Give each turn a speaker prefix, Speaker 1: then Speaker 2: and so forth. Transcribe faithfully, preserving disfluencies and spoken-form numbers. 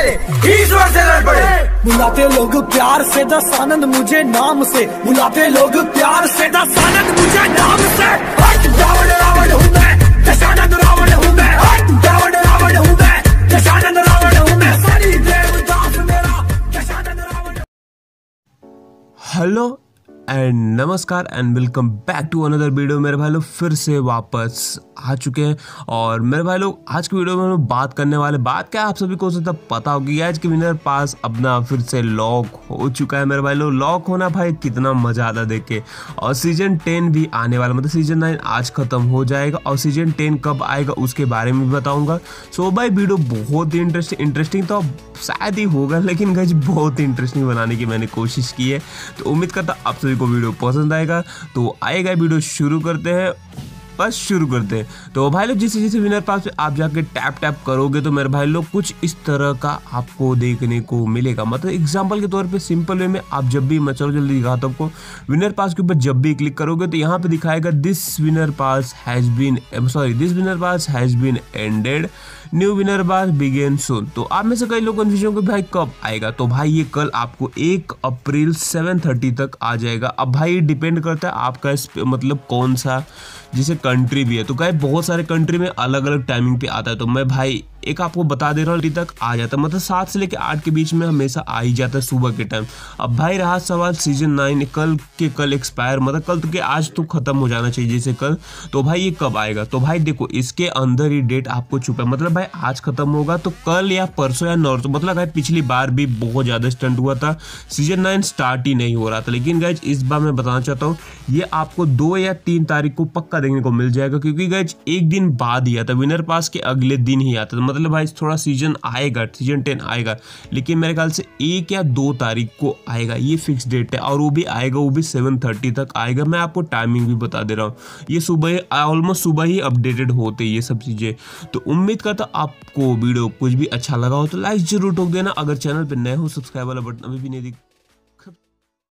Speaker 1: तेरे ईश्वर से लड़ पड़े।
Speaker 2: बुलाते लोग प्यार से दस आनंद मुझे नाम से, बुलाते लोग प्यार से दस आनंद मुझे नाम से। हट रावण रावण हूँ मैं, दशानंद रावण हूँ मैं। हट रावण रावण हूँ मैं, दशानंद रावण हूँ मैं। सनी देवदास मेरा दशानंद रावण।
Speaker 3: हेलो एंड नमस्कार and welcome back to another video. मेरे भाई लोग फिर से वापस आ चुके हैं और मेरे भाई लोग आज की वीडियो में हम लोग बात करने वाले बात क्या आप सभी को तो पता होगी। आज के विनर पास अपना फिर से लॉक हो चुका है। मेरे भाई लोग लॉक होना भाई कितना मजा आता देख के। और सीजन टेन भी आने वाला, मतलब सीजन नाइन आज खत्म हो जाएगा और सीजन टेन कब आएगा उसके बारे में भी बताऊंगा। सो भाई वीडियो बहुत ही इंटरेस्टिंग इंटरेस्टिंग तो शायद ही होगा, लेकिन गाइस बहुत ही इंटरेस्टिंग बनाने की मैंने कोशिश की है। तो उम्मीद करता आप सभी को वीडियो पसंद आएगा। तो आएगा वीडियो शुरू करते हैं, बस शुरू करते हैं। तो भाई लोग जिस जैसे विनर पास पे आप जाके टैप टैप करोगे तो मेरे भाई लोग कुछ इस तरह का आपको देखने को मिलेगा। मतलब एग्जांपल के तौर पे सिंपल वे में आप जब भी, मैं चलो जल्दी दिखाता हूँ आपको। विनर पास के ऊपर जब भी क्लिक करोगे तो यहाँ पे दिखाएगा this winner pass has been sorry this winner pass has been ended, new winner pass begin soon. तो आप में से कई लोग कंफ्यूजन होंगे भाई कब आएगा। तो भाई ये कल आपको एक अप्रैल सेवन थर्टी तक आ जाएगा। अब भाई डिपेंड करता है आपका मतलब कौन सा जिसे कंट्री भी है। तो गाइस बहुत सारे कंट्री में अलग अलग टाइमिंग पे आता है। तो मैं भाई एक आपको बता दे रहा हूँ तक आ जाता है, मतलब सात से लेकर आठ के बीच में हमेशा आ ही जाता है सुबह के टाइम। अब भाई रहा सवाल सीजन नाइन कल के कल एक्सपायर, मतलब कल तो के आज तो खत्म हो जाना चाहिए जैसे कल। तो भाई ये कब आएगा? तो भाई देखो इसके अंदर ही डेट आपको छुपा है, मतलब भाई आज खत्म होगा तो कल या परसों या नौ। तो मतलब भाई पिछली बार भी बहुत ज्यादा स्टंट हुआ था, सीजन नाइन स्टार्ट ही नहीं हो रहा था। लेकिन गाइज इस बार मैं बताना चाहता हूँ ये आपको दो या तीन तारीख को पक्का देखने को मिल जाएगा, क्योंकि गाइज एक दिन बाद ही आता, विनर पास के अगले दिन ही आता। मतलब भाई थोड़ा सीजन आएगा, सीजन टेन आएगा, लेकिन मेरे ख्याल से एक या दो तारीख को आएगा, ये फिक्स डेट है। और वो भी आएगा, वो भी सेवन थर्टी तक आएगा। मैं आपको टाइमिंग भी बता दे रहा हूँ, ये सुबह ऑलमोस्ट सुबह ही अपडेटेड होते ये सब चीज़ें। तो उम्मीद करता आपको वीडियो कुछ भी अच्छा लगा हो तो लाइक जरूर ठोक देना। अगर चैनल पर नए हो सब्सक्राइब वाला बटन अभी भी नहीं दिख